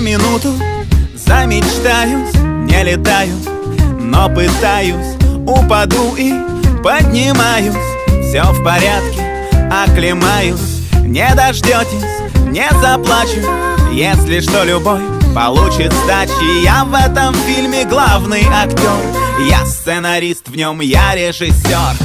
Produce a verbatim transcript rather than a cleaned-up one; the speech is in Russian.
минуту замечтаюсь, не летаю, но пытаюсь, упаду и поднимаюсь. Все в порядке, оклемаюсь, не дождетесь, не заплачу. Если что, любой получит сдачи. Я в этом фильме главный актер, я сценарист, в нем я режиссер.